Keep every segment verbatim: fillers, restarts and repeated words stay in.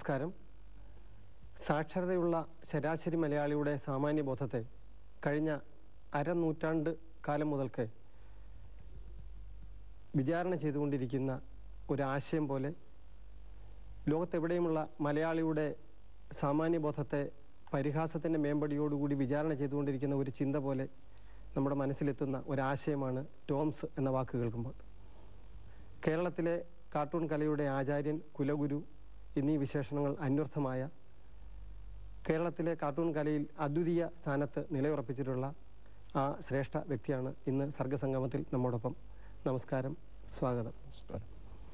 നമസ്കാരം. സാക്ഷരതയുള്ള ശരാശരി മലയാളിയുടെ സാമാന്യബോധത്തെ കഴിഞ്ഞ അരനൂറ്റാണ്ട് കാലം മുതൽക്ക് വിചാരണ ചെയ്തുകൊണ്ടിരിക്കുന്ന ഒരാശയം പോലെ ലോകത്തെവിടെയുമുള്ള മലയാളിയുടെ സാമാന്യബോധത്തെ പരിഹാസത്തിൻ്റെ മേമ്പടിയോടുകൂടി വിചാരണ ചെയ്തുകൊണ്ടിരിക്കുന്ന ഒരു ചിന്ത പോലെ നമ്മുടെ മനസ്സിലെത്തുന്ന ഒരാശയമാണ് ടോംസ് എന്ന വാക്ക് കേൾക്കുമ്പോൾ. കേരളത്തിലെ കാർട്ടൂൺ കലയുടെ ആചാര്യൻ, കുലഗുരു എന്നീ വിശേഷണങ്ങൾ അന്വർത്ഥമായ കേരളത്തിലെ കാർട്ടൂൺ കലയിൽ അദ്വിതീയ സ്ഥാനത്ത് നിലയുറപ്പിച്ചിട്ടുള്ള ആ ശ്രേഷ്ഠ വ്യക്തിയാണ് ഇന്ന് സർഗസംഗമത്തിൽ നമ്മോടൊപ്പം. നമസ്കാരം, സ്വാഗതം. നമസ്കാരം.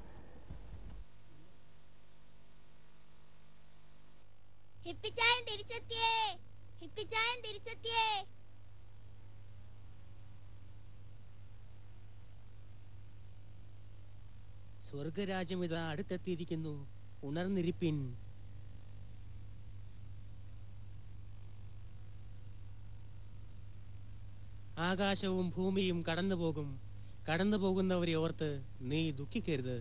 സ്വർഗരാജ്യം ഇതാ അടുത്തെത്തിയിരിക്കുന്നു, ഉണർന്നിരിപ്പിൻ. ആകാശവും ഭൂമിയും കടന്നു പോകും, കടന്നു പോകുന്നവരെ ഓർത്ത് നീ ദുഃഖിക്കരുത്.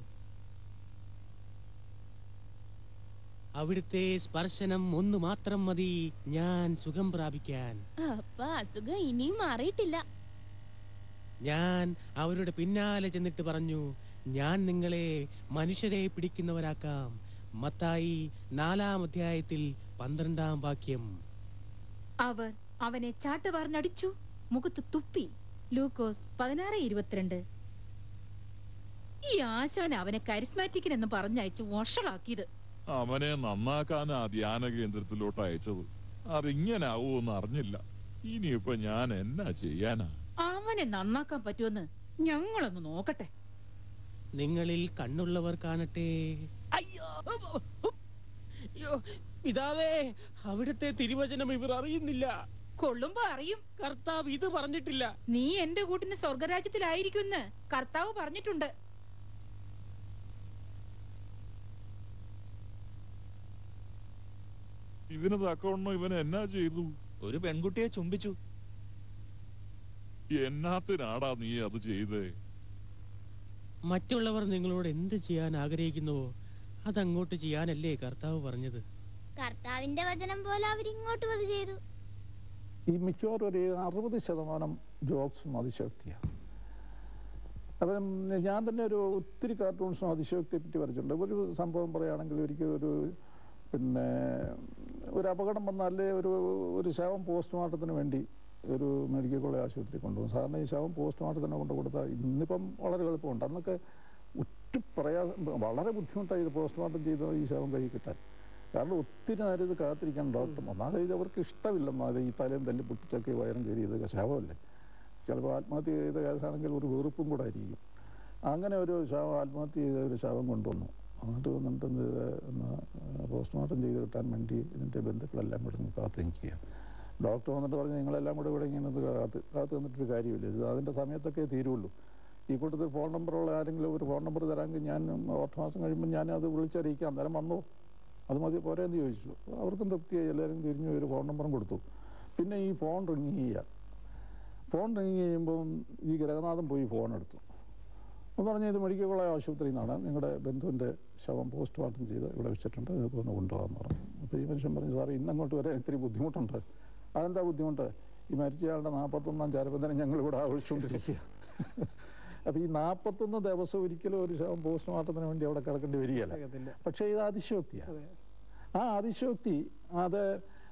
അവിടുത്തെ സ്പർശനം ഒന്നു മാത്രം മതി ഞാൻ സുഖം പ്രാപിക്കാൻ. അസുഖം ഇനിയും മാറിയിട്ടില്ല. ഞാൻ അവരുടെ പിന്നാലെ ചെന്നിട്ട് പറഞ്ഞു, ഞാൻ നിങ്ങളെ മനുഷ്യരെ പിടിക്കുന്നവരാക്കാം. മത്തായി നാലാം അധ്യായത്തിൽ പന്ത്രണ്ടാം വാക്യം. അവർ അവനെ ചാട്ടുവാറിനടിച്ചു, മുഖത്ത് തുപ്പി. ലൂക്കോസ് പതിനാറ് ഇരുപത്തിരണ്ട്. ഈ ആശാൻ അവനെ കരിസ്മാറ്റിക്കിനെന്ന് പറഞ്ഞയച്ചു വഷളാക്കിയത്. അവനെ നന്നാക്കാനാ ധ്യാന കേന്ദ്രത്തിലോട്ട് അയച്ചത്. അതിങ്ങനാവൂന്ന് അറിഞ്ഞില്ല. ഇനിയിപ്പൊ ഞാൻ എന്നാ ചെയ്യാനാ? അവനെ നന്നാക്കാൻ പറ്റുമെന്ന് ഞങ്ങളൊന്ന് നോക്കട്ടെ. നിങ്ങളിൽ കണ്ണുള്ളവർ കാണട്ടെ. അയ്യോ അയ്യോ പിതാവേ, അവിടുത്തെ തിരുവചനം ഇവർ അറിയുന്നില്ല. കൊള്ളുമ്പോ അറിയും. കർത്താവ് ഇത് പറഞ്ഞിട്ടില്ല. നീ എന്റെ കൂട്ടിന് സ്വർഗരാജ്യത്തിലായിരിക്കുമെന്ന് കർത്താവ് പറഞ്ഞിട്ടുണ്ട്. ഇതിന് തക്കവണ്ണം ഇവൻ എന്നാ ചെയ്തു? ഒരു പെൺകുട്ടിയെ ചുംബിച്ചു. എന്നാത്തിനാടാ നീ അത് ചെയ്തേ? മറ്റുള്ളവർ നിങ്ങളോട് എന്ത് ചെയ്യാൻ ആഗ്രഹിക്കുന്നുവോ അതങ്ങോട്ട് ചെയ്യാനല്ലേ കർത്താവ് പറഞ്ഞത്. കർത്താവിന്റെ വചനം പോലെ അവരിങ്ങോട്ടും അത് ചെയ്തു. ഈ മിക്കവാറും ഒരു അറുപത് ശതമാനം ജോക്സും അതിശയോക്തിയാണ്. അപ്പം ഞാൻ തന്നെ ഒരു ഒത്തിരി കാർട്ടൂൺസും അതിശയോക്തിയെ പറ്റി വരച്ചിട്ടുണ്ട്. ഒരു സംഭവം പറയുകയാണെങ്കിൽ ഒരിക്കൽ ഒരു പിന്നെ ഒരു അപകടം വന്നാലേ ഒരു ഒരു ശവം പോസ്റ്റ്മോർട്ടത്തിന് വേണ്ടി ഒരു മെഡിക്കൽ കോളേജ് ആശുപത്രി കൊണ്ടുപോകും. സാധാരണ ഈ ശവം പോസ്റ്റ്മോർട്ടത്തിന് കൊണ്ട് കൊടുത്താൽ ഇന്നിപ്പം വളരെ എളുപ്പമുണ്ട്. അന്നൊക്കെ ഒറ്റ പ്രയാസം, വളരെ ബുദ്ധിമുട്ടായി ഇത് പോസ്റ്റ്മോർട്ടം ചെയ്ത് ഈ ശവം കൈ കിട്ടാൻ. കാരണം ഒത്തിരി നേരം ഇത് കാത്തിരിക്കാൻ ഡോക്ടർ ഒന്നാമത് ഇത് അവർക്ക് ഇഷ്ടമില്ലെന്നത്. ഈ തലയും തല്ലി പൊട്ടിച്ചൊക്കെ വയറും കയറി ഇതൊക്കെ ശവമല്ലേ. ചിലപ്പോൾ ആത്മഹത്യ ചെയ്ത കേസാണെങ്കിൽ ഒരു വെറുപ്പും കൂടെ ആയിരിക്കും. അങ്ങനെ ഒരു ശവം ആത്മഹത്യ ചെയ്ത ഒരു ശവം കൊണ്ടുവന്നു. എന്നിട്ട് വന്നിട്ട് പോസ്റ്റ്മോർട്ടം ചെയ്ത് കിട്ടാൻ വേണ്ടി ഇതിൻ്റെ ബന്ധുക്കളെല്ലാം കൂടെ കാത്തു നിൽക്കുക. ഡോക്ടർ വന്നിട്ട് പറഞ്ഞു, നിങ്ങളെല്ലാം കൂടെ ഇവിടെ ഇങ്ങനെ കാത്ത് കാത്തു നിന്നിട്ടൊരു കാര്യമില്ല, ഇത് അതിൻ്റെ സമയത്തൊക്കെ തീരുള്ളൂ. ഈ കൂട്ടത്തിൽ ഫോൺ നമ്പറുള്ള ആരെങ്കിലും ഒരു ഫോൺ നമ്പർ തരാമെങ്കിൽ ഞാൻ ഒറ്റ മാസം കഴിയുമ്പോൾ ഞാൻ അത് വിളിച്ചറിയിക്കാം, അന്നേരം വന്നോ, അത് മതി പോരെന്ന് ചോദിച്ചു. അവർക്കും തൃപ്തിയായി. എല്ലാവരും തിരിഞ്ഞു ഒരു ഫോൺ നമ്പറും കൊടുത്തു. പിന്നെ ഈ ഫോൺ റിങ് ചെയ്യുക. ഫോൺ റിങ് ചെയ്യുമ്പം ഈ ഗ്രഹനാഥൻ പോയി ഫോൺ എടുത്തു. എന്ന് പറഞ്ഞാൽ ഇത് മെഡിക്കൽ കോളേജ് ആശുപത്രിയിൽ നിന്നാണ്, നിങ്ങളുടെ ബന്ധുവിൻ്റെ ശവം പോസ്റ്റ്മോർട്ടം ചെയ്ത് ഇവിടെ വെച്ചിട്ടുണ്ട്, ഇതൊക്കെ ഒന്ന് കൊണ്ടുപോകാമെന്ന് പറഞ്ഞു. അപ്പോൾ ഈ മനുഷ്യൻ പറഞ്ഞു, സാറേ ഇന്നങ്ങോട്ട് വരെ ഇത്തിരി ബുദ്ധിമുട്ടുണ്ട്. അതെന്താ ബുദ്ധിമുട്ട്? ഈ മരിച്ചയാളുടെ നാൽപ്പത്തൊന്നാം ചരബന്ധനം ഞങ്ങളിവിടെ ആഘോഷിച്ചുകൊണ്ടിരിക്കുക. അപ്പോൾ ഈ നാൽപ്പത്തൊന്ന് ദിവസം ഒരിക്കലും ഒരു ശവം പോസ്റ്റ്മോർട്ടത്തിന് വേണ്ടി അവിടെ കിടക്കേണ്ടി വരികയല്ല. പക്ഷേ ഇത് അതിശയോക്തിയാണ്. ആ അതിശയോക്തി അത്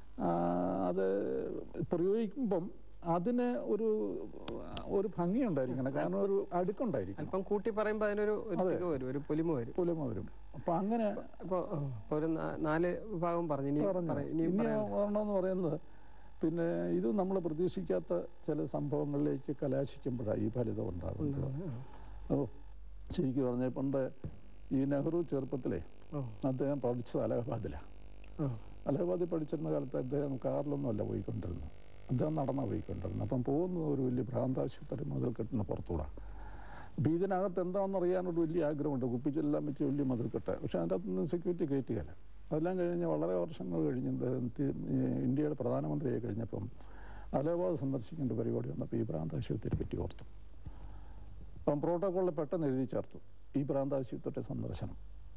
അത് പ്രയോഗിക്കുമ്പം അതിന് ഒരു ഒരു ഭംഗിയുണ്ടായിരിക്കണം. കാരണം ഒരു അടുക്കുണ്ടായിരിക്കും. അല്പം കൂട്ടി പറയുമ്പോൾ അതിനൊരു ഒരു പൊലിമ വരും പൊലിമ വരും അപ്പം അങ്ങനെ ഇപ്പോൾ ഒരു നാല് വിഭാഗം പറഞ്ഞു. ഇനി പറയണമെന്ന് പറയുന്നത്, പിന്നെ ഇത് നമ്മൾ പ്രതീക്ഷിക്കാത്ത ചില സംഭവങ്ങളിലേക്ക് കലാശിക്കുമ്പോഴാണ് ഈ ഫലിതം ഉണ്ടാകുന്നത്. ഓ ശരിക്കും പറഞ്ഞാൽ പണ്ട് ഈ നെഹ്റു ചെറുപ്പത്തിലെ അദ്ദേഹം പഠിച്ചത് അലഹബാദിലാണ്. അലഹബാദിൽ പഠിച്ചിരുന്ന കാലത്ത് അദ്ദേഹം കാറിലൊന്നും അല്ല പോയിക്കൊണ്ടിരുന്നത്, അദ്ദേഹം നടന്നാണ് പോയിക്കൊണ്ടിരുന്നത്. അപ്പം പോകുന്നത് ഒരു വലിയ ഭ്രാന്താശുപത്രി മതിൽക്കെട്ടിന് പുറത്തൂടാ. അപ്പോൾ ഇതിനകത്ത് എന്താണെന്ന് അറിയാനൊരു വലിയ ആഗ്രഹമുണ്ട്. കുപ്പിച്ചെല്ലാം വെച്ച് വലിയ മതിൽക്കെട്ട്. പക്ഷേ അതിൻ്റെ അകത്ത് നിന്ന് സെക്യൂരിറ്റി കയറ്റുകയല്ല. അതെല്ലാം കഴിഞ്ഞ് വളരെ വർഷങ്ങൾ കഴിഞ്ഞ് ഇന്ത്യയുടെ പ്രധാനമന്ത്രിയായി കഴിഞ്ഞപ്പം അലഹബാദ് സന്ദർശിക്കേണ്ട പരിപാടി വന്നപ്പോൾ ഈ ഭ്രാന്താശുപത്രിയെ പറ്റി ഓർത്തു. അപ്പം പ്രോട്ടോക്കോളിൽ പെട്ടെന്ന് എഴുതി ചേർത്തു, ഈ ഭ്രാന്താശുപത്രി സന്ദർശനം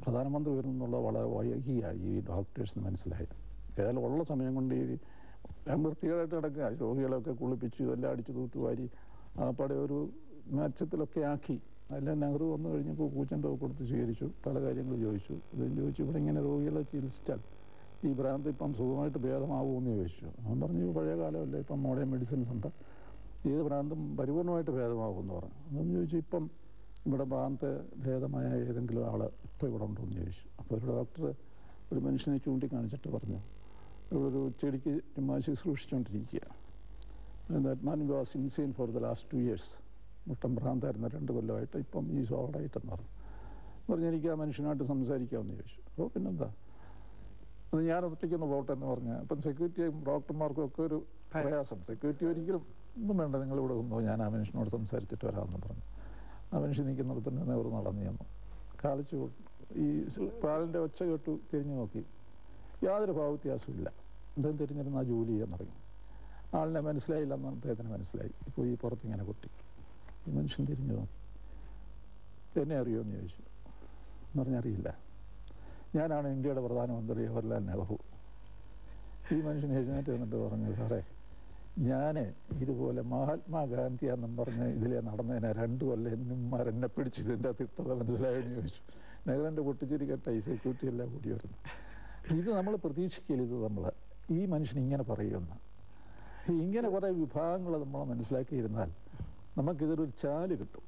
പ്രധാനമന്ത്രി വരുന്നുള്ളത് വളരെ വൈകിയായി ഈ ഡോക്ടേഴ്സിന് മനസ്സിലായി. ഏതായാലും ഉള്ള സമയം കൊണ്ട് ഈ വൃത്തികേടായിട്ട് കിടക്കുക, രോഗികളൊക്കെ കുളിപ്പിച്ച് ഇതെല്ലാം അടിച്ചു തൂത്തുവാരി ആപ്പാടെ ഒരു മെച്ചത്തിലൊക്കെ ആക്കി. അതെല്ലാം നെഹ്റു വന്നു കഴിഞ്ഞപ്പോൾ പൂച്ചൻ്റെ കൊടുത്ത് സ്വീകരിച്ചു, പല കാര്യങ്ങൾ ചോദിച്ചു. ഇതും ചോദിച്ചു, ഇവിടെ ഇങ്ങനെ രോഗികളെ ചികിത്സിച്ചാൽ ഈ ഭ്രാന്ത് ഇപ്പം സുഖമായിട്ട് ഭേദമാവുമെന്ന് ചോദിച്ചു. അവൻ പറഞ്ഞു, പഴയ കാലമല്ലേ, ഇപ്പം മോഡേൺ മെഡിസിൻസ് ഉണ്ട്, ഏത് ഭ്രാന്തും പരിപൂർണമായിട്ട് ഭേദമാകുമെന്ന് പറഞ്ഞു. അതെന്ന് ചോദിച്ചു, ഇപ്പം ഇവിടെ ഭ്രാന്ത് ഭേദമായ ഏതെങ്കിലും ആൾ ഇപ്പോൾ ഇവിടെ ഉണ്ടോ എന്ന് ചോദിച്ചു. അപ്പോൾ ഒരു ഡോക്ടർ ഒരു മനുഷ്യനെ ചൂണ്ടിക്കാണിച്ചിട്ട് പറഞ്ഞു, ഇവിടെ ഒരു ചെടിക്ക് ചുമ്മാ ശുശ്രൂഷിച്ചുകൊണ്ടിരിക്കുക. That man was insane for the last two years. മുട്ടം ഭ്രാന്തായിരുന്ന രണ്ട് കൊല്ലമായിട്ട് ഇപ്പം ഈ സോൾഡായിട്ടെന്ന് പറഞ്ഞു. പറഞ്ഞു, എനിക്ക് ആ മനുഷ്യനായിട്ട് സംസാരിക്കാമെന്ന് ചോദിച്ചു. അപ്പോൾ പിന്നെന്താ, അത് ഞാൻ ഒറ്റയ്ക്കൊന്ന് പോട്ടെ എന്ന് പറഞ്ഞു. അപ്പം സെക്യൂരിറ്റിയും ഡോക്ടർമാർക്കും ഒക്കെ ഒരു പ്രയാസം. സെക്യൂരിറ്റി ഒരിക്കലും ഒന്നും വേണ്ട, നിങ്ങളിവിടെ വന്നോ, ഞാൻ ആ മനുഷ്യനോട് സംസാരിച്ചിട്ട് വരാമെന്ന് പറഞ്ഞു. ആ മനുഷ്യൻ നിൽക്കുന്നിടത്തന്നെ നെഹ്റു നടന്നു ചെന്നു. കാലിച്ചു ഈ പാലിൻ്റെ ഒച്ച കേട്ടു തിരിഞ്ഞു നോക്കി. യാതൊരു ഭാവവ്യത്യാസവും ഇല്ല. അദ്ദേഹം തിരിഞ്ഞിരുന്ന് ആ ജോലി ചെയ്യാൻ തുടങ്ങി. ആളിനെ മനസ്സിലായില്ലെന്ന് അദ്ദേഹത്തിന് മനസ്സിലായി. ഇപ്പോൾ ഈ പുറത്തിങ്ങനെ കുട്ടി. ഈ മനുഷ്യൻ തിരിഞ്ഞു നോക്കി. എന്നെ അറിയുമെന്ന് ചോദിച്ചു. എന്ന് പറഞ്ഞറിയില്ല. ഞാനാണ് ഇന്ത്യയുടെ പ്രധാനമന്ത്രി ജവഹർലാൽ നെഹ്റു. ഈ മനുഷ്യൻ എഴുന്നേറ്റ് എന്നിട്ട് പറഞ്ഞു, സാറേ, ഞാൻ ഇതുപോലെ മഹാത്മാഗാന്ധിയാണെന്നും പറഞ്ഞ് ഇതിലെ നടന്നതിനെ രണ്ട് കൊല്ലം എന്നുമാർ എന്നെ പിടിച്ച് ഇതിൻ്റെ തിട്ടത മനസ്സിലായെന്ന് ചോദിച്ചു. നെഹ്റുവിൻ്റെ പൊട്ടിച്ചിരി കേട്ട ഈ സെക്യൂരിറ്റി എല്ലാം കൂടി വരുന്നു. ഇത് നമ്മൾ പ്രതീക്ഷിക്കില്ല, ഇത് നമ്മൾ ഈ മനുഷ്യൻ ഇങ്ങനെ പറയുമെന്ന്. ഇങ്ങനെ കുറേ വിഭാഗങ്ങൾ നമ്മൾ മനസ്സിലാക്കിയിരുന്നാൽ നമുക്കിതൊരു ചാല് കിട്ടും.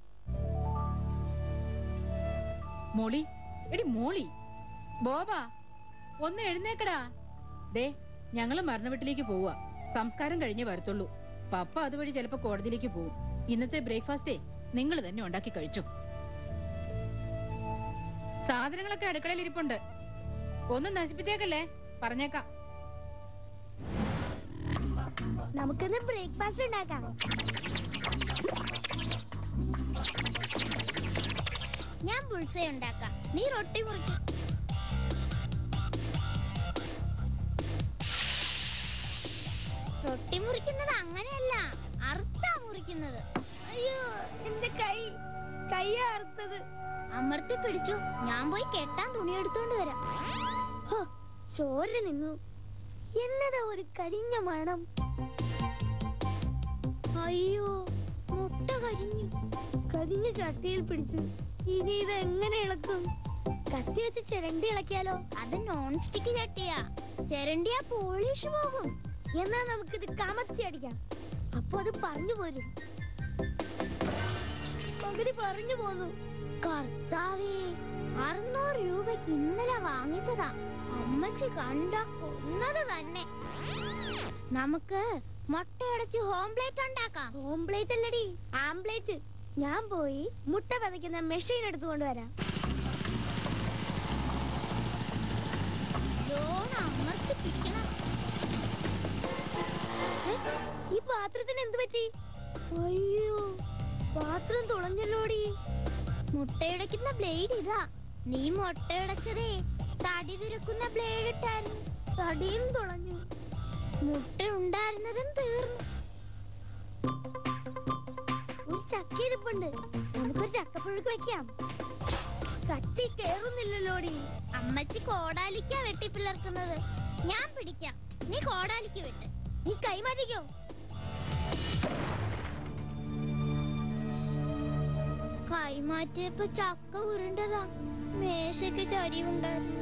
മോളി, എടി മോളി, ബോബാ ഒന്ന് എഴുന്നേക്കടാ. ദേ, ഞങ്ങള് മരണ വീട്ടിലേക്ക് പോവുക. സംസ്കാരം കഴിഞ്ഞേ വരത്തുള്ളൂ. പപ്പ അതുവഴി ചിലപ്പോ കോടതിയിലേക്ക് പോവും. ഇന്നത്തെ ബ്രേക്ക്ഫാസ്റ്റേ നിങ്ങൾ തന്നെ ഉണ്ടാക്കി കഴിച്ചു. സാധനങ്ങളൊക്കെ അടുക്കളയിൽ ഇരിപ്പുണ്ട്. ഒന്നും നശിപ്പിച്ചേക്കല്ലേ, പറഞ്ഞേക്കാം. നമുക്കിന്ന് ബ്രേക്ക്ഫാസ്റ്റ് ഉണ്ടാക്കാം. ഞാൻ ബുൾസൈ ഉണ്ടാക്കാം, നീ റൊട്ടി മുറിക്കും. റൊട്ടി മുറിക്കുന്നത് അങ്ങനെയല്ല, അറുത്താ മുറിക്കുന്നത്. അയ്യോ, എന്റെ കൈ കയ്യാ അറുത്തത്. അമർത്തി പിടിച്ചു, ഞാൻ പോയി കെട്ടാൻ തുണി എടുത്തോണ്ട് വരാം. ചോര നിന്നു. എന്നതാ ഒരു കരിഞ്ഞ മണം. അയ്യോ, മുട്ട കരിഞ്ഞു. കരിഞ്ഞ ചട്ടിയിൽ പിടിച്ചു. ഇനി ഇത് എങ്ങനെ ഇളക്കും? കത്തി വെച്ച് ചിരണ്ടി ഇളക്കിയാലോ? അത് നോൺ സ്റ്റിക്ക് ചട്ടിയാ, ചിരണ്ടിയാ പോളിഷ് പോകും. എന്നാ നമുക്കിത് കമത്തി അടിക്കാം. അപ്പൊ അത് പറഞ്ഞു പോരും. പകുതി പറഞ്ഞു പോന്നു. കർത്താവേ, അറുന്നൂറ് രൂപയ്ക്ക് ഇന്നലെ വാങ്ങിച്ചതാ. അമ്മച്ചി കണ്ട കൊന്നത് തന്നെ. നമുക്ക് മുട്ടയടച്ച് ഹോംപ്ലേറ്റ് ഉണ്ടാക്കാം. ഹോംപ്ലേറ്റ് അല്ലടി, ആംപ്ലേറ്റ്. ഞാൻ പോയി മുട്ട പതയ്ക്കുന്ന മെഷീൻ എടുത്തുകൊണ്ട് വരാം. ഈ പാത്രത്തിന് എന്ത് പറ്റി? അയ്യോ, പാത്രം തുളഞ്ഞല്ലോടി. മുട്ടയുടയ്ക്കുന്ന ബ്ലേഡ് ഇതാ. നീ മുട്ടയുടച്ചതേ തടി തിരക്കുന്ന ബ്ലേഡ് ഇട്ടായിരുന്നു. തടിയും തുളഞ്ഞു, മുട്ട ഉണ്ടായിരുന്നതും തീർന്നു. ഒരു ചക്ക ഇരിപ്പുണ്ട്, നമുക്കൊരു ചക്കപ്പുഴുക്ക് വെക്കാം. കത്തി കേറുന്നില്ലല്ലോടി. അമ്മച്ചി കോടാലിക്കാ വെട്ടി പിളർക്കുന്നത്. ഞാൻ പിടിക്കാം, നീ കോടാലിക്ക് വെട്ട്. നീ കൈമാറ്റിക്കോ. കൈമാറ്റിയപ്പോ ചക്ക ഉരുണ്ടതാ. മേശയ്ക്ക് ചരിവുണ്ടായിരുന്നു.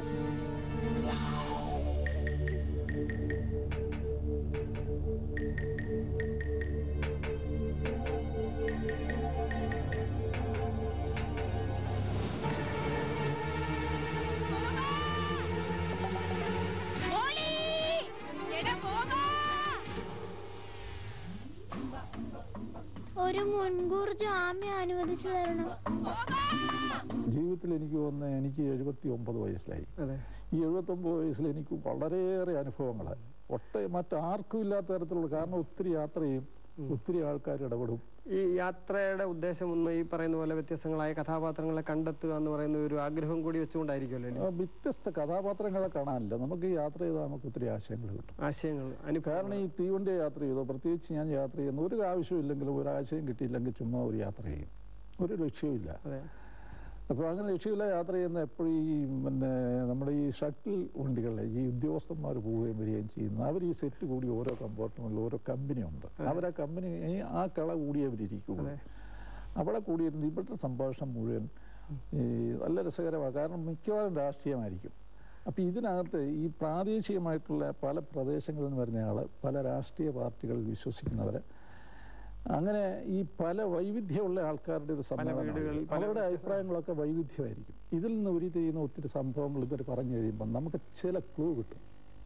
ഒരു മുൻകൂർ ജാമ്യം അനുവദിച്ചു തരണം. ജീവിതത്തിൽ എനിക്ക് തോന്നുന്നത് എനിക്ക് എഴുപത്തി ഒമ്പത് വയസ്സിലായി. ഈ എഴുപത്തി ഒമ്പത് വയസ്സിൽ എനിക്ക് വളരെയേറെ അനുഭവങ്ങൾ ഒട്ട മറ്റാർക്കും ഇല്ലാത്ത തരത്തിലുള്ള, കാരണം ഒത്തിരി യാത്ര ചെയ്യും, ഒത്തിരി ആൾക്കാർ ഇടപെടും. ഈ യാത്രയുടെ ഉദ്ദേശം ഒന്ന് ഈ പറയുന്ന പോലെ വ്യത്യസ്തങ്ങളായ കഥാപാത്രങ്ങളെ കണ്ടെത്തുക എന്ന് പറയുന്ന ഒരു ആഗ്രഹം കൂടി വെച്ചുകൊണ്ടായിരിക്കുമല്ലോ. വ്യത്യസ്ത കഥാപാത്രങ്ങളെ കാണാനില്ല, നമുക്ക് ഈ യാത്ര ചെയ്താൽ നമുക്ക് ഒത്തിരി ആശയങ്ങൾ കിട്ടും. ആശയങ്ങൾ കാരണം ഈ തീവണ്ടി യാത്ര ചെയ്തോ, പ്രത്യേകിച്ച് ഞാൻ യാത്ര ചെയ്യുന്ന ഒരു ആവശ്യമില്ലെങ്കിലും ഒരു ആശയം കിട്ടിയില്ലെങ്കിൽ ചുമ്മാ ഒരു യാത്ര ചെയ്യും, ഒരു ലക്ഷ്യമില്ല. അപ്പോൾ അങ്ങനെ ലക്ഷ്യമില്ല യാത്ര ചെയ്യുന്ന എപ്പോഴും ഈ പിന്നെ നമ്മുടെ ഈ ഷട്ടിൽ വണ്ടികളിലെ ഈ ഉദ്യോഗസ്ഥന്മാർ പോവുകയും വരികയും ചെയ്യുന്നു. അവർ ഈ സെറ്റ് കൂടി ഓരോ കമ്പാർട്ട്മെന്റിൽ ഓരോ കമ്പനിയുണ്ട്. അവർ ആ കമ്പനി ആ കള കൂടി അവരിയ്ക്കുകയുള്ളൂ. അവിടെ കൂടിയിരുന്ന് ഇവിടുത്തെ സംഭാഷണം മുഴുവൻ ഈ നല്ല രസകരമാണ്. കാരണം മിക്കവാറും രാഷ്ട്രീയമായിരിക്കും. അപ്പോൾ ഇതിനകത്ത് ഈ പ്രാദേശികമായിട്ടുള്ള പല പ്രദേശങ്ങളിൽ നിന്ന് വരുന്നയാൾ പല രാഷ്ട്രീയ പാർട്ടികളിൽ വിശ്വസിക്കുന്നവർ, അങ്ങനെ ഈ പല വൈവിധ്യമുള്ള ആൾക്കാരുടെ ഒരു സമ്മേളനം, അവരുടെ അഭിപ്രായങ്ങളൊക്കെ വൈവിധ്യമായിരിക്കും. ഇതിൽ നിന്ന് ഉരുത്തിരിയുന്ന ഒത്തിരി സംഭവങ്ങൾ ഇവർ പറഞ്ഞു കഴിയുമ്പോൾ നമുക്ക് ചില ക്ലൂ കിട്ടും.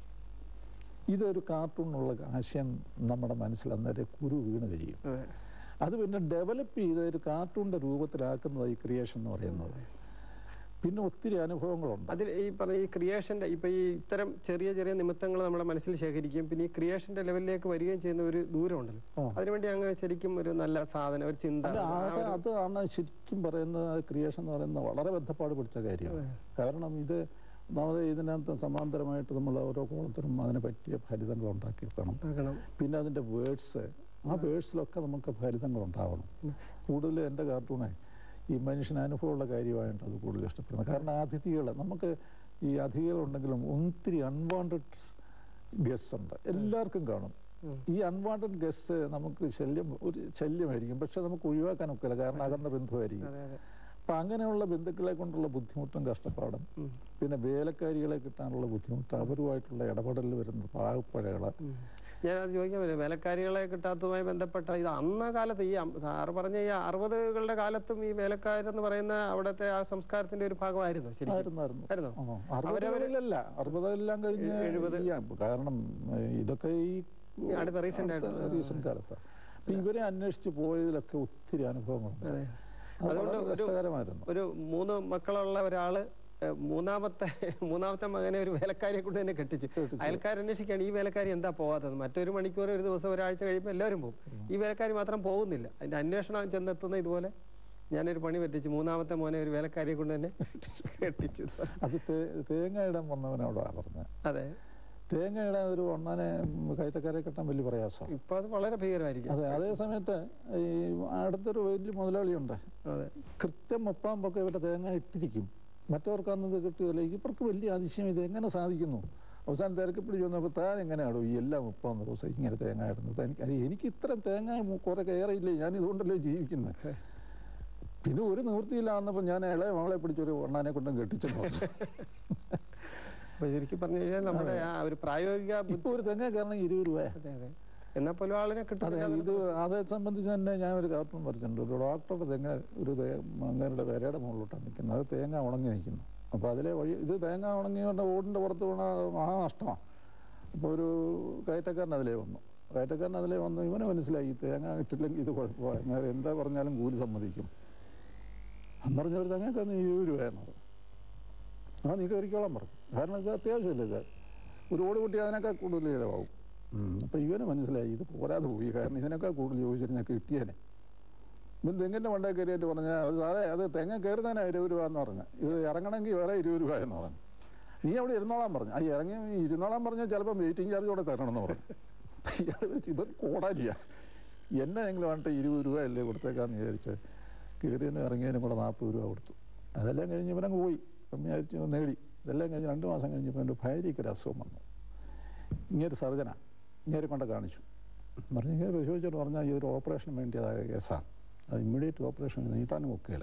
ഇതൊരു കാർട്ടൂണിനുള്ള ആശയം നമ്മുടെ മനസ്സിൽ അന്നേരം കുരു വീണ് കഴിയും. അത് പിന്നെ ഡെവലപ്പ് ചെയ്ത് ഒരു കാർട്ടൂണിൻ്റെ രൂപത്തിലാക്കുന്നതാണ് ഈ ക്രിയേഷൻ എന്ന് പറയുന്നത്. പിന്നെ ഒത്തിരി അനുഭവങ്ങളുണ്ട് അതിൽ. ഈ പറഞ്ഞ ഈ ക്രിയേഷൻ്റെ ഇപ്പം ഈ ഇത്തരം ചെറിയ ചെറിയ നിമിത്തങ്ങൾ നമ്മുടെ മനസ്സിൽ ശേഖരിക്കുകയും പിന്നെ ഈ ക്രിയേഷൻ്റെ ലെവലിലേക്ക് വരികയും ചെയ്യുന്ന ഒരു ദൂരമുണ്ടല്ലോ. അതിനുവേണ്ടി അങ്ങ് ശരിക്കും ഒരു നല്ല സാധനം, ഒരു ചിന്ത, അതാണ് ശരിക്കും പറയുന്നത്. ക്രിയേഷൻ എന്ന് പറയുന്നത് വളരെ ബന്ധപ്പാട് പിടിച്ച കാര്യമാണ്. കാരണം ഇത് നമ്മൾ ഇതിനകത്ത് സമാന്തരമായിട്ട് നമ്മൾ ഓരോ കോളത്തിനും അതിനെ പറ്റിയ ഫലിതങ്ങൾ ഉണ്ടാക്കിയെടുക്കണം. പിന്നെ അതിൻ്റെ വേർഡ്സ്, ആ വേർഡ്സിലൊക്കെ നമുക്ക് ഫലിതങ്ങൾ ഉണ്ടാവണം. കൂടുതൽ എൻ്റെ കാർട്ടൂണെ ഈ മനുഷ്യന് അനുഭവമുള്ള കാര്യമായിട്ട് അത് കൂടുതൽ ഇഷ്ടപ്പെടുന്നത്. കാരണം അതിഥികൾ, നമുക്ക് ഈ അതിഥികളുണ്ടെങ്കിലും ഒത്തിരി അൺവാണ്ടഡ് ഗസ്റ്റ് ഉണ്ട്, എല്ലാവർക്കും കാണും. ഈ അൺവാണ്ടഡ് ഗസ്റ്റ് നമുക്ക് ശല്യം ഒരു ശല്യമായിരിക്കും, പക്ഷെ നമുക്ക് ഒഴിവാക്കാൻ ഒക്കില്ല, കാരണം അകന്ന ബന്ധുവായിരിക്കും. അപ്പം അങ്ങനെയുള്ള ബന്ധുക്കളെ കൊണ്ടുള്ള ബുദ്ധിമുട്ടും കഷ്ടപ്പാടും, പിന്നെ വേലക്കാരികളെ കിട്ടാനുള്ള ബുദ്ധിമുട്ട്, അവരുമായിട്ടുള്ള ഇടപെടലിൽ വരുന്ന പാകപ്പഴകൾ. ഞാനത് ചോദിക്കാൻ പറ്റില്ല, വേലക്കാരികളെ കിട്ടാത്തതുമായി ബന്ധപ്പെട്ട ഇത് അന്ന കാലത്ത് ഈ സാറ് പറഞ്ഞ ഈ അറുപതുകളുടെ കാലത്തും ഈ വേലക്കാരെന്ന് പറയുന്ന അവിടുത്തെ ആ സംസ്കാരത്തിന്റെ ഒരു ഭാഗമായിരുന്നു. അറുപതുകളിലല്ല, അറുപതെല്ലാം കഴിഞ്ഞ് എഴുപത്. കാരണം ഇതൊക്കെ ഈ അടുത്ത റീസെന്റ് ആയിട്ട് റീസെന്റ് കാലത്താണ്. ഇവരെ അന്വേഷിച്ച് പോയതിലൊക്കെ ഒത്തിരി അനുഭവങ്ങളുണ്ട്. അതുകൊണ്ട് രസകരമായിരുന്നു. ഒരു മൂന്ന് മക്കളുള്ള ഒരാള് മൂന്നാമത്തെ മൂന്നാമത്തെ മകനെ ഒരു വേലക്കാരിയെ കൊണ്ട് തന്നെ കെട്ടിച്ചു. അയൽക്കാരന്വേഷിക്കുകയാണ് ഈ വേലക്കാരി എന്താ പോകാത്തത്. മറ്റൊരു മണിക്കൂർ, ഒരു ദിവസം, ഒരാഴ്ച കഴിയുമ്പോൾ എല്ലാവരും പോകും. ഈ വേലക്കാരി മാത്രം പോകുന്നില്ല. അതിന്റെ അന്വേഷണം ചെന്നെത്തുന്ന ഇതുപോലെ ഞാനൊരു പണി പറ്റിച്ചു, മൂന്നാമത്തെ മോനെ ഒരു വേലക്കാരിയെ കൊണ്ട് തന്നെ കെട്ടിച്ചു. അത് തേങ്ങ ഇടാൻ വന്നവനോടാ പറഞ്ഞത്. അതെ, തേങ്ങ ഇടാൻ ഒരു ഒന്നാനെ കയറ്റക്കാരെ കെട്ടാൻ വലിയ പ്രയാസമാണ്. ഇപ്പൊ അത് വളരെ ഭീകരമായിരിക്കും. അതെ, അതേ സമയത്ത് ഈ അടുത്തൊരു വലിയ മുതലാളിയുണ്ട്. അതെ, കൃത്യം മുപ്പാമ്പൊക്കെ ഇവരുടെ തേങ്ങ ഇട്ടിരിക്കും. മറ്റവർക്ക് അന്നത് കിട്ടുകയില്ല. ഇവർക്ക് വലിയ അതിശയം, ഇത് എങ്ങനെ സാധിക്കുന്നു. അവസാനം തിരക്ക് പിടിച്ച് വന്നപ്പോൾ താൻ എങ്ങനെയാണോ ഈ എല്ലാം മുപ്പാന്ന് ദിവസം ഇങ്ങനെ തേങ്ങ ഇടുന്നത്. എനിക്ക് എനിക്ക് ഇത്ര തേങ്ങ കുറെ കയറിയില്ലേ, ഞാൻ ഇതുകൊണ്ടല്ലേ ജീവിക്കുന്നത്. പിന്നെ ഒരു നിവൃത്തിയില്ലാന്നപ്പോൾ ഞാൻ ഇളയ മകളെ പിടിച്ചൊരു എണ്ണാനെ കൊണ്ടും കെട്ടിച്ചിട്ടുണ്ട്. ശരിക്കും പറഞ്ഞു കഴിഞ്ഞാൽ നമ്മുടെ ആ ഒരു പ്രായോഗിക ഇപ്പോൾ ഒരു തെങ്ങ കയറണമെങ്കിൽ ഇരുപത് രൂപ. അതെ അതെ എന്നാൽ പോലും ആളിനെ കിട്ടും. ഇത് അതേ സംബന്ധിച്ച് തന്നെ ഞാൻ ഒരു കാർട്ടൂൺ വരച്ചിട്ടുണ്ട്. ഒരു ഡോക്ടറുടെ തെങ്ങ ഒരു അങ്ങനെയുടെ വിരയുടെ മുകളിലോട്ടാണ് നിൽക്കുന്നത്. അത് തേങ്ങ ഉണങ്ങി നിൽക്കുന്നു. അപ്പോൾ അതിലെ വഴി ഇത് തേങ്ങ ഉണങ്ങിയോണ്ട് ഓടിൻ്റെ പുറത്ത് വീണാൽ മഹാനഷ്ടമാണ്. അപ്പോൾ ഒരു കയറ്റക്കാരൻ അതിലേ വന്നു. കയറ്റക്കാരൻ അതിലേ വന്നു ഇവനെ മനസ്സിലായി തേങ്ങ ഇട്ടില്ലെങ്കിൽ ഇത് കുഴപ്പമാണ്, അങ്ങനെ എന്താ പറഞ്ഞാലും കൂലി സമ്മതിക്കും എന്ന് പറഞ്ഞ ഒരു തെങ്ങക്കാരന് ഇരുപത് രൂപയെന്ന് പറഞ്ഞു. ആ നീ കയറിക്കോളാൻ പറഞ്ഞു. കാരണം ഇത് അത്യാവശ്യമില്ല, ഇത് ഒരു ഓട് കൂട്ടി അതിനേക്കാൾ കൂടുതൽ ചിലവാകും. അപ്പം ഇവന് മനസ്സിലായി ഇത് പോരാതെ പോയി, കാരണം ഇതിനേക്കാൾ കൂടുതൽ ചോദിച്ചിട്ട് ഞാൻ കിട്ടിയേനെ. ഇവൻ തെങ്ങിൻ്റെ മണ്ടേ കയറിയിട്ട് പറഞ്ഞാൽ അത് സാറേ അത് തെങ്ങ കയറുന്നതിനാ ഇരുപത് രൂപ എന്ന് പറഞ്ഞു. ഇത് ഇറങ്ങണമെങ്കിൽ വേറെ ഇരുപത് രൂപ എന്ന് പറഞ്ഞു. നീ അവിടെ ഇരുന്നോളാൻ പറഞ്ഞു. ആ ഇറങ്ങി ഇരുന്നോളാൻ പറഞ്ഞാൽ ചിലപ്പം വെയിറ്റിംഗ് ചാർജ് കൂടെ തരണമെന്ന് പറഞ്ഞു. ഇവൻ കോടാലിയ എന്നെ ഞങ്ങൾ വേണ്ട ഇരുപത് രൂപ അല്ലേ കൊടുത്തേക്കാന്ന് വിചാരിച്ച് കയറിയതിനും ഇറങ്ങിയതിനും കൂടെ നാൽപ്പത് രൂപ കൊടുത്തു. അതെല്ലാം കഴിഞ്ഞ് ഇവനങ്ങ് പോയി. അപ്പം വിചാരിച്ചു നേടി. ഇതെല്ലാം കഴിഞ്ഞ് രണ്ട് മാസം കഴിഞ്ഞപ്പോൾ എൻ്റെ ഭാര്യയ്ക്ക് ഒരു അസുഖം വന്നു. ഇങ്ങനൊരു സർജന ഇങ്ങനെ കൊണ്ട് കാണിച്ചു. പറഞ്ഞു ഇങ്ങനെ പരിശോധിച്ചിട്ട് പറഞ്ഞാൽ ഈ ഒരു ഓപ്പറേഷന് വേണ്ടിയതായ കേസാണ്, അത് ഇമ്മീഡിയറ്റ് ഓപ്പറേഷൻ നീട്ടാനും ഒക്കെയില്ല.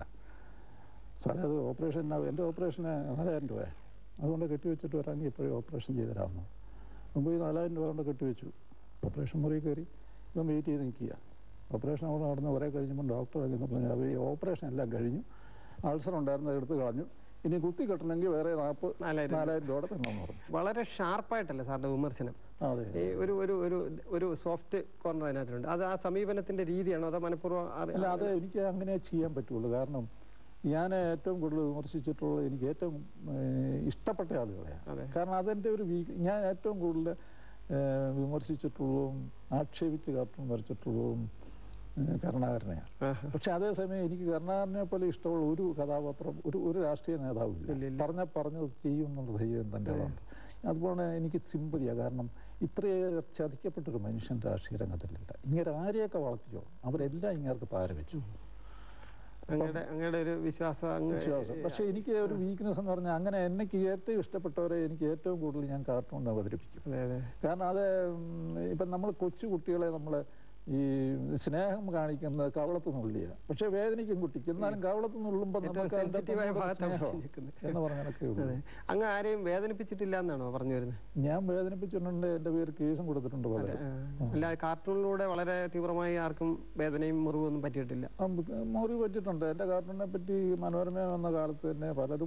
സാറേ അത് ഓപ്പറേഷൻ എൻ്റെ ഓപ്പറേഷന് നാലായിരം രൂപ, അതുകൊണ്ട് കെട്ടിവെച്ചിട്ട് വരാമെങ്കിൽ ഇപ്പോഴും ഓപ്പറേഷൻ ചെയ്ത് തരാമെന്ന്. മുമ്പ് ഈ നാലായിരം രൂപ കൊണ്ട് കെട്ടിവെച്ചു. ഓപ്പറേഷൻ മുറി കയറി ഇപ്പം വെയിറ്റ് ചെയ്ത് നിൽക്കുക. ഓപ്പറേഷൻ അവിടെ നടന്ന് കുറേ കഴിഞ്ഞപ്പോൾ ഡോക്ടർ പറഞ്ഞു അപ്പോൾ ഈ ഓപ്പറേഷൻ എല്ലാം കഴിഞ്ഞു, അൾസർ ഉണ്ടായിരുന്നത് എടുത്ത് കളഞ്ഞു, ഇനി കുത്തി കെട്ടണമെങ്കിൽ വേറെ നാൽപ്പത് നാലായിരം നാലായിരം രൂപ തരണമെന്ന് പറഞ്ഞു. വളരെ ഷാർപ്പായിട്ടല്ലേ സാറിൻ്റെ വിമർശനം? അതെ, ഈ ഒരു ഒരു ഒരു ഒരു സോഫ്റ്റ് കോർണർ അതിനകത്തുണ്ട്. അത് ആ സമീപനത്തിൻ്റെ രീതിയാണോ അതോ മനഃപൂർവ്വം? അല്ല, അത് എനിക്ക് അങ്ങനെ ചെയ്യാൻ പറ്റുള്ളൂ. കാരണം ഞാൻ ഏറ്റവും കൂടുതൽ വിമർശിച്ചിട്ടുള്ളത് എനിക്ക് ഏറ്റവും ഇഷ്ടപ്പെട്ട ആളുകളെയാണ്. കാരണം അതെൻ്റെ ഒരു വീ ഞാൻ ഏറ്റവും കൂടുതൽ വിമർശിച്ചിട്ടുള്ളതും ആക്ഷേപിച്ച് കാർട്ടൂൺ വരച്ചിട്ടുള്ളതും കരുണാകരനെയാണ്. പക്ഷെ അതേസമയം എനിക്ക് കരുണാകരനെ പോലെ ഇഷ്ടമുള്ള ഒരു കഥാപാത്രം ഒരു ഒരു രാഷ്ട്രീയ നേതാവില്ല. പറഞ്ഞാൽ പറഞ്ഞത് ചെയ്യും എന്നുള്ള ധൈര്യം തൻ്റെ ആളുണ്ട്. അതുപോലെ എനിക്ക് സിമ്പതിയാണ്. കാരണം ഇത്രയേറെ ചതിക്കപ്പെട്ടൊരു മനുഷ്യൻ രാഷ്ട്രീയ രംഗത്തിലില്ല. ഇങ്ങനെ ആരെയൊക്കെ വളർത്തിയോ അവരെല്ലാം ഇങ്ങേർക്ക് പാര വെച്ചു. അങ്ങയുടെ അങ്ങയുടെ ഒരു വിശ്വാസം വിശ്വാസം. പക്ഷെ എനിക്ക് ഒരു വീക്ക്നെസ് എന്ന് പറഞ്ഞാൽ അങ്ങനെ എനിക്ക് ഏറ്റവും ഇഷ്ടപ്പെട്ടവരെ എനിക്ക് ഏറ്റവും കൂടുതൽ ഞാൻ കാർട്ടൂൺ അവതരിപ്പിക്കും. കാരണം അത് ഇപ്പം നമ്മൾ കൊച്ചു കുട്ടികളെ നമ്മൾ ഈ സ്നേഹം കാണിക്കുന്നത് കവളത്ത് നുള്ളിയാണ്. പക്ഷെ വേദനിക്കും കുട്ടിക്ക്, എന്നാലും കവളത്ത് നുള്ളുമ്പോൾ നമുക്ക് എന്ന് പറഞ്ഞൊക്കെ ഉള്ളൂ. അങ്ങ് ആരെയും വേദനിപ്പിച്ചിട്ടില്ല എന്നാണോ പറഞ്ഞു വരുന്നത്? ഞാൻ വേദനിപ്പിച്ചിട്ടുണ്ട്, എൻ്റെ പേര് കേസും കൊടുത്തിട്ടുണ്ട് പോലെ. അല്ല, കാർട്ടൂണിലൂടെ വളരെ തീവ്രമായി ആർക്കും വേദനയും മുറിവൊന്നും പറ്റിയിട്ടില്ല? മുറിവ് പറ്റിയിട്ടുണ്ട്. എൻ്റെ കാർട്ടൂണിനെ പറ്റി മനോരമ വന്ന കാലത്ത് തന്നെ പലരും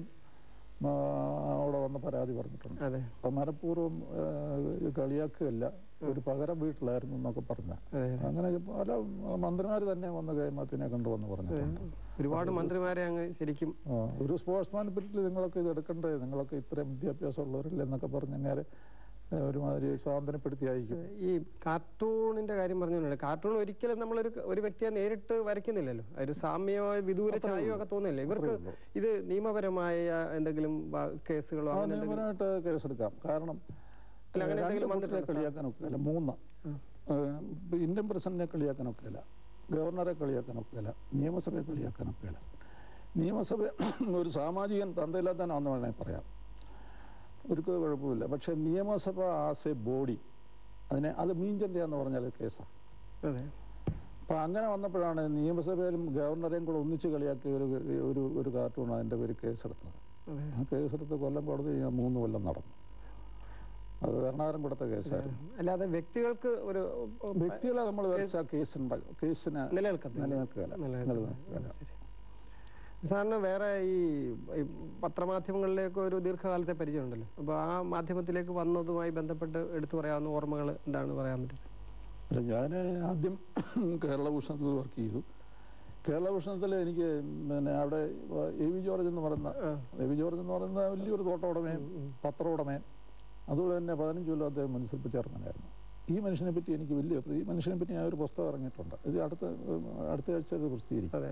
അവിടെ വന്ന് പരാതി പറഞ്ഞിട്ടുണ്ട്. അപ്പം മനഃപൂർവ്വം കളിയാക്കുകയല്ല, ഒരു പകരം വീട്ടിലായിരുന്നു എന്നൊക്കെ പറഞ്ഞ അങ്ങനെ പല മന്ത്രിമാര് തന്നെ വന്ന് കൈമാത്തിനെ കണ്ടുവന്ന് പറഞ്ഞിട്ടുണ്ട്. ഒരുപാട് മന്ത്രിമാരെ അങ്ങ് ശരിക്കും ഒരു സ്പോർട്സ്മാൻ പറ്റി നിങ്ങളൊക്കെ ഇത് എടുക്കണ്ടേ, നിങ്ങളൊക്കെ ഇത്രയും വിദ്യാഭ്യാസം ഉള്ളവരില്ല എന്നൊക്കെ പറഞ്ഞങ്ങനെ ഒരുമാതിരി സ്വാതന്ത്ര്യപ്പെടുത്തിയായിരിക്കും. ഈ കാർട്ടൂണിന്റെ കാര്യം പറഞ്ഞുകൊണ്ട് കാർട്ടൂൺ ഒരിക്കലും നമ്മളൊരു ഒരു വ്യക്തിയെ നേരിട്ട് വരയ്ക്കുന്നില്ലല്ലോ, ഒരു സാമ്യമോ വിദൂര ഛായയോ ഒക്കെ തോന്നില്ലേ ഇവർക്ക്? ഇത് നിയമപരമായ എന്തെങ്കിലും കേസുകളോ? നിയമപരമായിട്ട് കേസെടുക്കാം. കാരണം മന്ത്രിയെ കളിയാക്കാനൊക്കെയല്ല, മൂന്ന് ഇന്ത്യൻ പ്രസിഡന്റിനെ കളിയാക്കാനൊക്കെയല്ല, ഗവർണറെ കളിയാക്കാനൊക്കെയല്ല, നിയമസഭയെ കളിയാക്കാനൊക്കെയല്ല. നിയമസഭ ഒരു സാമാജികൻ തന്തയില്ലാത്തവനാണെന്ന് വേണമെങ്കിൽ പറയാം, ഒരു കുഴപ്പമില്ല. പക്ഷെ നിയമസഭ ആസ് എ ബോഡി അതിനെ അത് മീൻചന്ത എന്ന് പറഞ്ഞാൽ കേസാണ്. അപ്പം അങ്ങനെ വന്നപ്പോഴാണ് നിയമസഭയിലും ഗവർണറേയും കൂടെ ഒന്നിച്ച് കളിയാക്കിയ ഒരു ഒരു ഒരു കാർട്ടൂൺ അതിൻ്റെ പേര് കേസെടുത്തത്. ആ കേസെടുത്ത് കൊല്ലം കോടതി മൂന്ന് കൊല്ലം നടന്നു. അത് എറണാകുളം കൊടുത്ത കേസായിരുന്നു. അല്ലാതെ വ്യക്തികൾക്ക് ഒരു വ്യക്തികളെ നമ്മൾ വരച്ച കേസുണ്ടാകും, കേസിന് നിലനിൽക്കുകയില്ല നിലനിൽക്കുകയില്ല. സാറിന് വേറെ ഈ പത്രമാധ്യമങ്ങളിലേക്ക് ഒരു ദീർഘകാലത്തെ പരിചയമുണ്ടല്ലോ, അപ്പോൾ ആ മാധ്യമത്തിലേക്ക് വന്നതുമായി ബന്ധപ്പെട്ട് എടുത്തു പറയാവുന്ന ഓർമ്മകൾ എന്താണ് പറയാൻ പറ്റുന്നത്? അല്ല, ഞാൻ ആദ്യം കേരള ഭൂഷണത്തിൽ വർക്ക് ചെയ്തു. കേരള ഭൂഷണത്തിൽ എനിക്ക് പിന്നെ അവിടെ എ വി ജോർജ് എന്ന് പറയുന്ന എ വി ജോർജ് എന്ന് പറയുന്ന വലിയൊരു തോട്ട ഉടമയും പത്ര ഉടമയും അതുപോലെ തന്നെ പതിനഞ്ച് കൊല്ലം അദ്ദേഹം മുനിസിപ്പൽ ചെയർമാനായിരുന്നു. ഈ മനുഷ്യനെ പറ്റി എനിക്ക് വലിയ ഈ മനുഷ്യനെ പറ്റി ഞാൻ ഒരു പുസ്തകം ഇറങ്ങിയിട്ടുണ്ട്. ഇത് അടുത്ത അടുത്ത ആഴ്ച അത് പ്രസിദ്ധീകരിക്കും.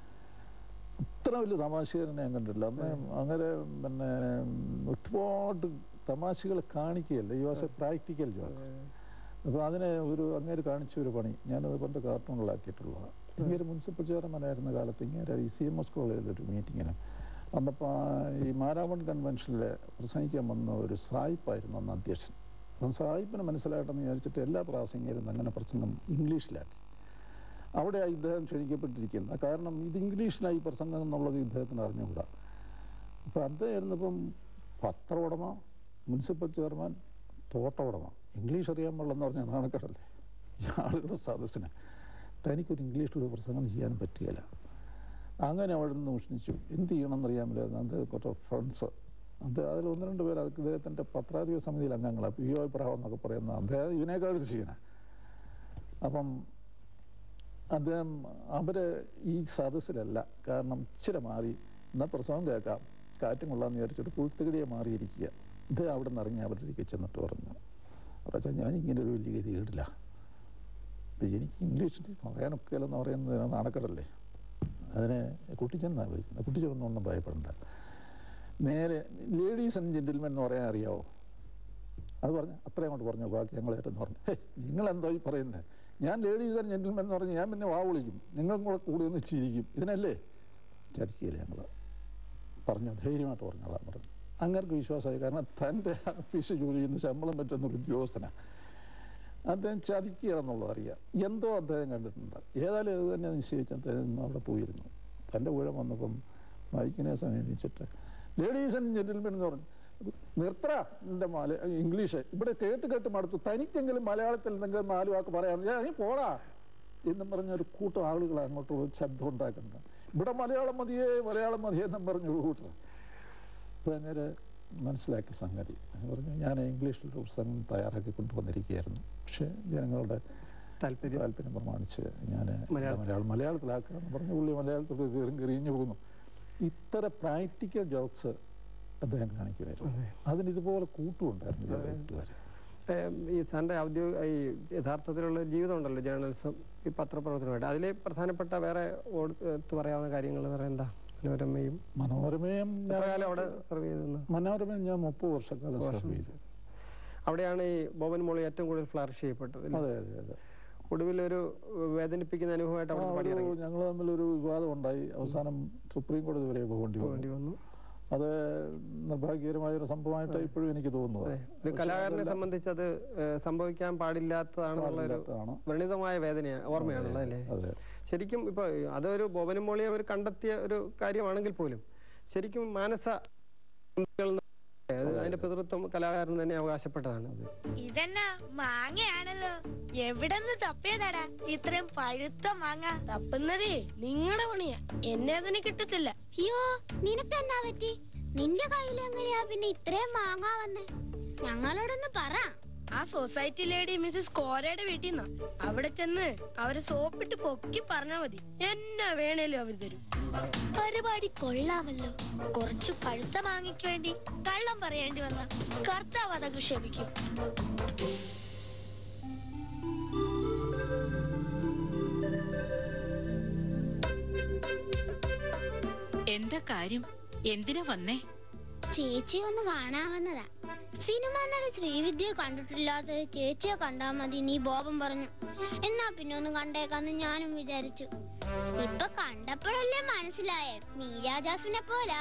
ഇത്ര വലിയ തമാശകാരനെ ഞാൻ കണ്ടിട്ടില്ല. അന്ന് അങ്ങനെ പിന്നെ ഒരുപാട് തമാശകൾ കാണിക്കുകയല്ല, ഈ വാസ് എ പ്രാക്ടിക്കൽ ജോക്ക്. അപ്പോൾ അതിനെ ഒരു അങ്ങേര് കാണിച്ച ഒരു പണി ഞാനത് പണ്ട് കാർട്ടൂണിലാക്കിയിട്ടുള്ളതാണ്. ഇങ്ങനെ മുനിസിപ്പൽ ചെയർമാനായിരുന്ന കാലത്ത് ഇങ്ങനെ ഈ സി എം എസ് കോളേജിലൊരു മീറ്റിങ്ങിന് വന്നപ്പോൾ ഈ മാരാമൺ കൺവെൻഷനിൽ പ്രസംഗിക്കാൻ വന്ന ഒരു സായിപ്പായിരുന്നു അന്ന് അധ്യക്ഷൻ. അപ്പം സായിപ്പിന് മനസ്സിലായിട്ടെന്ന് വിചാരിച്ചിട്ട് എല്ലാ പ്രാസംഗികരും അങ്ങനെ പ്രസംഗം ഇംഗ്ലീഷിലാക്കി. അവിടെ ഇദ്ദേഹം ക്ഷണിക്കപ്പെട്ടിരിക്കുന്നത് കാരണം ഇത് ഇംഗ്ലീഷിലായി പ്രസംഗം എന്നുള്ളത് ഇദ്ദേഹത്തിന് അറിഞ്ഞുകൂടാ. അപ്പം അദ്ദേഹമായിരുന്നപ്പം പത്ര ഉടമ, മുനിസിപ്പൽ ചെയർമാൻ, തോട്ട ഉടമ, ഇംഗ്ലീഷ് അറിയാൻ പാടില്ലെന്ന് പറഞ്ഞാൽ നാണക്കേടല്ലേ ഈ ആളുകളുടെ സദസ്സിന്. തനിക്കൊരു ഇംഗ്ലീഷിലൊരു പ്രസംഗം ചെയ്യാൻ പറ്റുകയില്ല. അങ്ങനെ അവിടെ നിന്ന് ഉഷ്ണിച്ചു. എന്ത് ചെയ്യണമെന്നറിയാൻ പറ്റില്ല. അത് കുറേ ഫ്രണ്ട്സ് അത് അതിൽ ഒന്ന് രണ്ട് പേര് അത് ഇദ്ദേഹത്തിൻ്റെ പത്രാധിപ സമിതിയിൽ അംഗങ്ങളാണ്, പി ഒ അഭിപ്രായം എന്നൊക്കെ പറയുന്ന അദ്ദേഹം ഇതിനേക്കാൾ ചെയ്യണേ. അപ്പം അദ്ദേഹം അവർ ഈ സദസ്സിലല്ല, കാരണം ഇച്ചിരി മാറി എന്നാൽ പ്രസവം കേൾക്കാം കാറ്റും കൊള്ളാമെന്ന് വിചാരിച്ചിട്ട് പുഴുത്തുകടിയെ മാറിയിരിക്കുക. ഇത് അവിടെ നിന്ന് ഇറങ്ങി അവരിലേക്ക് ചെന്നിട്ട് പറഞ്ഞു, പറഞ്ഞാൽ ഞാൻ ഇങ്ങനെ ഒരു വലിയ ഗതി കേട്ടില്ല, അപ്പം എനിക്ക് ഇംഗ്ലീഷിൽ പറയാനൊക്കെയല്ലെന്ന് പറയുന്നത് നാണക്കേടല്ലേ. അതിനെ കുട്ടിച്ചെന്നാണ് വിളിക്കുന്നത്. കുട്ടിച്ചെന്നൊന്നും ഭയപ്പെടേണ്ട, നേരെ ലേഡീസ് ആൻഡ് ജെന്റിൽമെൻ എന്ന് പറയാൻ അറിയാവോ? അത് പറഞ്ഞു അത്രയും കൊണ്ട് പറഞ്ഞു. ബാക്കി ഞങ്ങളേറ്റെന്ന് പറഞ്ഞു, ഹേ നിങ്ങളെന്തോ ഈ പറയുന്നത്? ഞാൻ ലേഡീസ് ആൻഡ് ജെന്റിൽമെൻ എന്ന് പറഞ്ഞ് ഞാൻ പിന്നെ വാ വിളിക്കും, നിങ്ങളും കൂടെ കൂടി ഒന്ന് ചിരിക്കും, ഇതിനല്ലേ ചതിക്കുകയില്ല. ഞങ്ങൾ പറഞ്ഞു ധൈര്യമായിട്ട് പറഞ്ഞോളാം പറഞ്ഞു. അങ്ങർക്ക് വിശ്വാസമായി, കാരണം തൻ്റെ ഓഫീസ് ജോലി ചെയ്യുന്ന ശമ്പളം പറ്റുന്നൊരു ഉദ്യോഗസ്ഥനാണ്. അദ്ദേഹം ചതിക്കുകയാണെന്നുള്ളത് അറിയാം. എന്തോ അദ്ദേഹം കണ്ടിട്ടുണ്ട്. ഏതായാലും ഇത് തന്നെ നിശ്ചയിച്ച് അദ്ദേഹം അവിടെ പോയിരുന്നു. തൻ്റെ ഊഴം വന്നപ്പം മൈക്കിനെ സമീപിച്ചിട്ട് ലേഡീസ് ആൻഡ് ജെന്റിൽമെൻ എന്ന് പറഞ്ഞു, നിർത്തറ എൻ്റെ മല ഇംഗ്ലീഷ് ഇവിടെ കേട്ട് കേട്ട് മടുത്തു, തനിക്കെങ്കിലും മലയാളത്തിൽ എന്തെങ്കിലും നാല് വാക്ക് പറയാം, ഞാൻ പോടാ എന്നും പറഞ്ഞൊരു കൂട്ടം ആളുകൾ അങ്ങോട്ട് ശബ്ദം ഉണ്ടാക്കുന്നത്. ഇവിടെ മലയാളം മതിയേ മലയാളം മതിയേ എന്നും പറഞ്ഞൊരു കൂട്ടർ. അപ്പം അങ്ങനെ മനസ്സിലാക്കിയ സംഗതി പറഞ്ഞു, ഞാൻ ഇംഗ്ലീഷിലൊരു പുസ്തകം തയ്യാറാക്കി കൊണ്ടുവന്നിരിക്കുകയായിരുന്നു. പക്ഷേ ജനങ്ങളുടെ താല്പര്യം താല്പര്യം പ്രമാണിച്ച് ഞാൻ മലയാളം മലയാളത്തിലാക്കുകയെന്ന് പറഞ്ഞ് പുള്ളി മലയാളത്തിൽ കയറി കയറിഞ്ഞു പോകുന്നു. ഇത്തരം പ്രാക്ടിക്കൽ ജോക്സ് അദ്ദേഹം കാണിക്കുമായിരുന്നു. അതിന് ഇതുപോലെ കൂട്ടുമുണ്ടായിരുന്നു കൂട്ടുകാർ. ഈ സാറിൻ്റെ ഔദ്യോഗിക ഈ യഥാർത്ഥത്തിലുള്ള ജീവിതം ഉണ്ടല്ലോ, ജേർണലിസം, ഈ പത്രപ്രവർത്തനമായിട്ട്, അതിലെ പ്രധാനപ്പെട്ട വേറെ എടുത്ത് പറയാവുന്ന കാര്യങ്ങൾ വേറെ എന്താ? മനോരമയും മനോരമയും അവിടെ സർവ് ചെയ്തെന്ന്. മനോരമയും ഞാൻ മുപ്പത് വർഷക്കാലം സർവ് ചെയ്തു. അവിടെയാണ് ഈ ബോബൻ മോളി ഏറ്റവും കൂടുതൽ ഫ്ലറിഷ് ചെയ്യപ്പെട്ടത്. അതെ അതെ അതെ. ഒടുവിലൊരു വേദനിപ്പിക്കുന്ന അനുഭവമായിട്ട് അവിടെ പാടിയിറങ്ങി. ഞങ്ങൾ തമ്മിലൊരു വിവാദം ഉണ്ടായി. അവസാനം സുപ്രീം കോടതി വരെ പോകേണ്ടി വന്നു. അത് നിർഭാഗ്യകരമായ ഒരു സംഭവമായിട്ട് ഇപ്പോഴും എനിക്ക് തോന്നുന്നത്. ഒരു കലാകാരനെ സംബന്ധിച്ച് അത് സംഭവിക്കാൻ പാടില്ലാത്തതാണെന്നുള്ളൊരു വ്രണിതമായ വേദന ഓർമ്മയാണുള്ളത് അല്ലേ? ശരിക്കും ഇപ്പൊ അതൊരു ബോബനും മോളിയെ അവർ കണ്ടെത്തിയ ഒരു കാര്യമാണെങ്കിൽ പോലും ശരിക്കും മാനസ അതിന്റെ പിതൃത്വം കലാകാരൻ തന്നെ അവകാശപ്പെട്ടതാണ്. ഇതെന്നാ മാങ്ങയാണല്ലോ, എവിടെന്ന് തപ്പിയതാടാ ഇത്രയും പഴുത്ത മാങ്ങ? തപ്പുന്നതേ നിങ്ങളുടെ പണിയാ, എന്നെ അതിന് കിട്ടത്തില്ല. അയ്യോ, നിനക്കെന്നാ പറ്റി? നിന്റെ കയ്യിൽ എങ്ങനെയാ പിന്നെ ഇത്രയും മാങ്ങ വന്നേ? ഞങ്ങളോടൊന്ന് പറ. ആ സൊസൈറ്റി ലേഡി മിസ്സസ് കോരയുടെ വീട്ടിൽ നിന്നാ. അവിടെ ചെന്ന് അവരെ സോപ്പിട്ട് പൊക്കി പറഞ്ഞാ മതി, എന്നാ വേണേലും അവർ തരും. പരിപാടി കൊള്ളാമല്ലോ. കുറച്ച് പഴുത്ത മാങ്ങയ്ക്ക് വേണ്ടി കള്ളം പറയേണ്ടി വന്ന കർത്താവ് അതൊക്കെ ക്ഷമിക്കും. എന്താ കാര്യം? എന്തിനാ വന്നേ? ചേച്ചി ഒന്ന് കാണാമെന്നതാ. സിനിമ നടി ശ്രീവിദ്യയെ കണ്ടിട്ടില്ലാത്ത ചേച്ചിയെ കണ്ടാ മതി നീ ബോബൻ പറഞ്ഞു. എന്നാ പിന്നെ ഒന്ന് കണ്ടേക്കാന്ന് ഞാനും വിചാരിച്ചു. ഇപ്പൊ കണ്ടപ്പോഴല്ലേ മനസ്സിലായേ മീരാ ജാസ്മിനെ പോലെ.